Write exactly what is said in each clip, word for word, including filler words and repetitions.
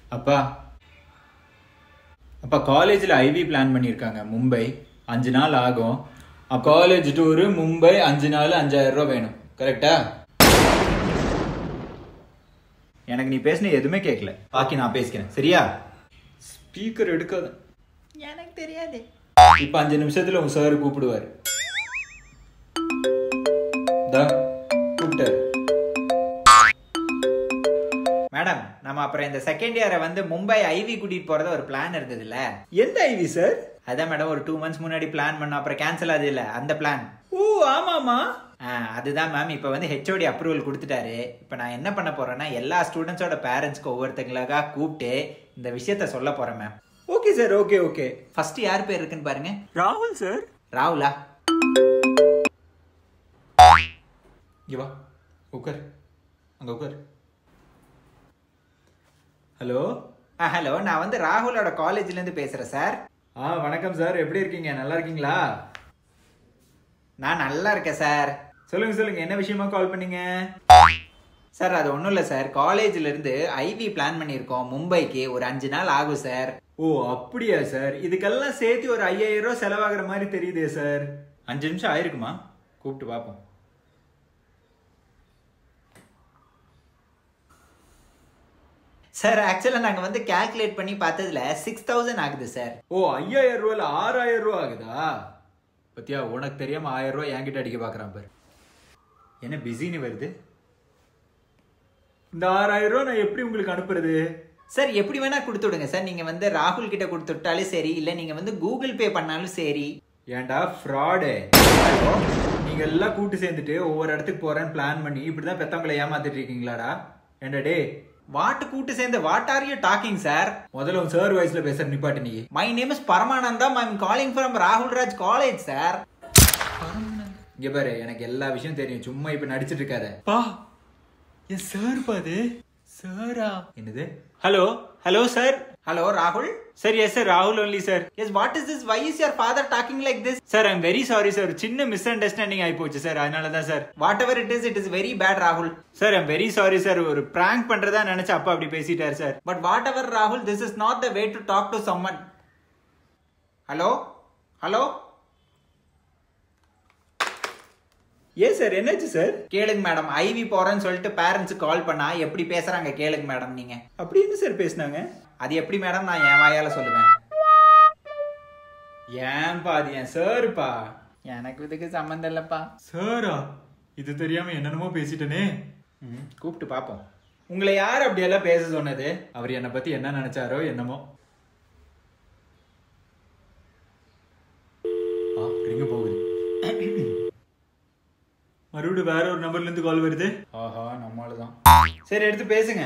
அப்பா அப்பா காலேஜில் ஐவி பிளான் பண்ணியிருக்காங்க மும்பை அஞ்சு நாள் ஆகும். காலேஜ் டூரு மும்பை அஞ்சு நாள் அஞ்சாயிரம் ரூபா வேணும். கரெக்டா? எனக்கு நீ பேசின எதுவுமே கேட்கல. பாக்கி நான் பேசிக்கிறேன் சரியா? ஸ்பீக்கர் எடுக்காத. எனக்கு தெரியாது. இப்ப அஞ்சு நிமிஷத்துல உங்க சார் கூப்பிடுவாரு. கூப்பிட்டாரு. மேடம் நம்ம அப்புறம் இந்த செகண்ட் இயரை வந்து மும்பை ஐவி கூட்டிட்டு போறத ஒரு பிளான் இருந்ததுல்ல. எந்த ஐவி சார்? அதான் மேடம் ஒரு டூ மந்த்ஸ் முன்னாடி பிளான் பண்ணோம், அப்புறம் கேன்சல் ஆகுது இல்ல அந்த பிளான். ஓ ஆமாமா. அதுதான் மேம் இப்ப வந்து ஹெச்ஓடி அப்ரூவல் கொடுத்துட்டாரு. இப்ப நான் என்ன பண்ண போறேன்னா எல்லா ஸ்டூடெண்ட்ஸோட பேரண்ட்ஸ்க்கு ஒவ்வொருத்தங்களாக கூப்பிட்டு இந்த விஷயத்த சொல்ல போறேன் ma'am. Okay sir. Okay okay. First யார் பேர் இருக்குன்னு பாருங்க. ராகுல் சார். ராகுலா? இங்க வா உட்கார். அங்க உட்கார். ஹலோ. ஆ ஹலோ, நான் வந்து ராகுலோட காலேஜ்ல இருந்து பேசுறேன் சார். ஆ வணக்கம் சார், எப்படி இருக்கீங்க? நல்லா இருக்கீங்களா? நான் நல்லா இருக்கேன் சார். சொல்லுங்க சொல்லுங்க, என்ன விஷயமா கால் பண்ணீங்க? சார் அது ஒன்றும் இல்லை சார், காலேஜ்ல இருந்து ஐவி பிளான் பண்ணியிருக்கோம் மும்பைக்கு. ஒரு அஞ்சு நாள் ஆகும் சார். ஓ அப்படியா சார்? இதுக்கெல்லாம் சேர்த்து ஒரு ஐயாயிரம் ரூபாய் செலவாகிற மாதிரி தெரியுதே சார். அஞ்சு நிமிஷம் ஆயிருக்குமா? கூப்பிட்டு பார்ப்போம். சார் ஆக்சுவலா நாங்க வந்து கால்குலேட் பண்ணி பார்த்ததுல சிக்ஸ் தௌசண்ட் ஆகுது சார். ஓ ஐயாயிரம் ரூபாயில ஆறாயிரம் ரூபாய் ஆகுதா? பத்தியா உனக்கு தெரியாம ஆயிரம் ரூபாய் என்கிட்ட அடிக்க பாக்குறான் பாரு. என்ன பிஸின்னு வருது? இந்த ஆறாயிரம் ரூபாய் நான் எப்படி உங்களுக்கு அனுப்புறது? சார் எப்படி வேணா கொடுத்து விடுங்க சார். நீங்க வந்து ராகுல் கிட்ட கொடுத்து விட்டாலும் சரி, இல்ல நீங்க வந்து கூகுள் பே பண்ணாலும் சரி. ஏன்டா ஃப்ராடு? நீங்க எல்லாம் கூட்டு சேர்ந்துட்டு ஒவ்வொரு இடத்துக்கு போறேன்னு பிளான் பண்ணி இப்படிதான் பெத்தவங்களை ஏமாத்திட்டு இருக்கீங்களாடா? ஏண்டா டே வாட்டு கூட்டு சேர்ந்து what are you talking sir? முதல்ல உன் சார் வாய்ஸ்ல பேசுற நிப்பாட்டு நீ. My name is Paramanandam. I am calling from Rahulraj college sir. இங்க பாரு, எனக்கு எல்லா விஷயம் தெரியும், சும்மா இப்ப நடிச்சிட்டு இருக்காத. பா என் சார் பாது. சாரா? என்னது? Hello hello sir. ஹலோ ராகுல் சார். எஸ் சார், ராகுல் only sir. Yes what is this? Why is your father talking like this? Sir I am very sorry sir, சின்ன மிஸ் அண்டர்ஸ்டாண்டிங் ஆகி போச்சு சார், அதனால தான் sir. Whatever it is, it is very bad ராகுல். Sir I am very sorry sir, ஒரு prank பண்றதா நினைச்சு அப்பா அப்படி பேசிட்டாரு சார். பட் வாட் எவர் ராகுல், this is not the way to talk to someone. Hello hello. ஏ sir என்னாச்சு சார்? கேளுங்க மேடம், ஐவி போறேன்னு சொல்லிட்டு பேரண்ட்ஸ் கால் பண்ணா எப்படி பேசுறாங்க கேளுங்க மேடம். நீங்க அப்படி என்ன சார் பேசினாங்க? அது எப்படி மேடம் நான் என் வாயால சொல்லுவேன்? ஏன்பா அது என் சார்ப்பா, எனக்கு இதுக்கு சம்பந்தம் இல்லப்பா. சாரா? இது தெரியாம என்னென்னமோ பேசிட்டனே. கூப்பிட்டு பாப்போம். உங்களை யார் அப்படியெல்லாம் பேச சொன்னது? அவர் என்னை பத்தி என்ன நினைச்சாரோ என்னமோ. ரிங்க போகுது. மறுபடியும் வேற ஒரு நம்பர்ல இருந்து கால் வருது. ஆஹா நம்மளுதான். சரி எடுத்து பேசுங்க.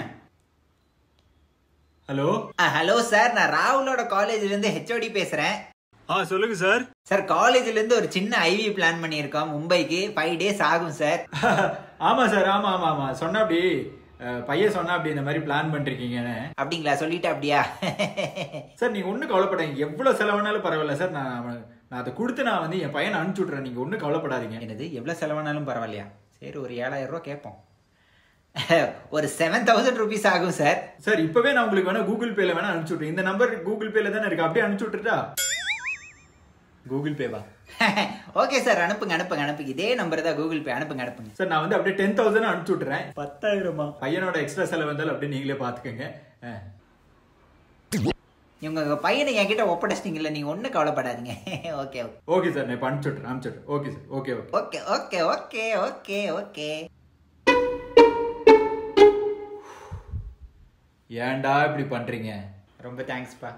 ஹலோ. ஹலோ சார், நான் ராகுலோட காலேஜ்ல இருந்து ஹெச்ஓடி பேசுறேன். ஆ சொல்லுங்க சார். சார் காலேஜ்ல இருந்து ஒரு சின்ன ஐவி பிளான் பண்ணியிருக்கோம் மும்பைக்கு. ஃபைவ் டேஸ் ஆகும் சார். ஆமா சார், ஆமா ஆமா ஆமா சொன்ன அப்படி பையன் சொன்னா அப்படி இந்த மாதிரி பிளான் பண்ணிருக்கீங்கன்னு. அப்படிங்களா? சொல்லிட்டு அப்படியா? சார் நீங்க ஒன்னும் கவலைப்படாதீங்க, எவ்வளவு செலவானாலும் பரவாயில்ல சார். நான் நான் அதை கொடுத்து நான் வந்து என் பையனை அனுப்பிச்சு விட்றேன், நீங்க ஒன்றும் கவலைப்படாதீங்க. என்னது எவ்வளவு செலவானாலும் பரவாயில்லையா? சரி ஒரு ஏழாயிரம் ரூபாய் கேட்போம். ஒரு செவன் தௌசண்ட் ருபீஸ் ஆகும் சார். சார் இப்பவே நான் உங்களுக்கு வேணா கூகுள் பேல வேணா அனுப்பிச்சு விட்றேன். இந்த நம்பர் கூகுள் பேல தானே இருக்கு, அப்படியே அனுப்பிச்சு விட்டுட்டா? கூகுள் பேவா? ஓகே சார், அனுப்புங்க அனுப்புங்க அனுப்புங்க. இதே நம்பர் தான் கூகுள் பே, அனுப்புங்க அனுப்புங்க. சார் நான் வந்து அப்படியே டென் தௌசண்ட் அனுப்பிச்சு விட்டுறேன். பத்தாயிரமா? பையனோட எக்ஸ்ட்ரா செலவு வந்தாலும் அப்படியே நீங்களே பாத்துக்கோங்க. உங்க பையனை என்கிட்ட ஒப்படைச்சிட்டீங்கல்ல, நீங்க ஒன்னும் கவலைப்படாதீங்க. ஓகே ஓகே சார், நான் அனுப்பிச்சு விட்டுறேன் அனுப்பிச்சு விட்டுறேன். Okay sir. Okay okay okay okay okay okay. ஏன்டா இப்படி பண்றீங்க? ரொம்ப தேங்க்ஸ்ப்பா.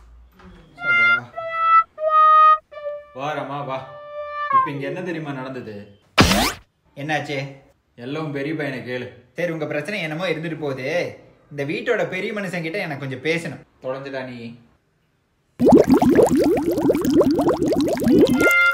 வா ரமா வா. இப்ப இங்க என்ன தெரியுமா நடந்தது? என்னாச்சு? எல்லாம் பெரிய பையனை கேளு. சரி உங்க பிரச்சனை என்னமோ இருந்துட்டு போகுது. இந்த வீட்டோட பெரிய மனுஷன் கிட்ட எனக்கு கொஞ்சம் பேசணும். தொடர்ந்துடா நீ.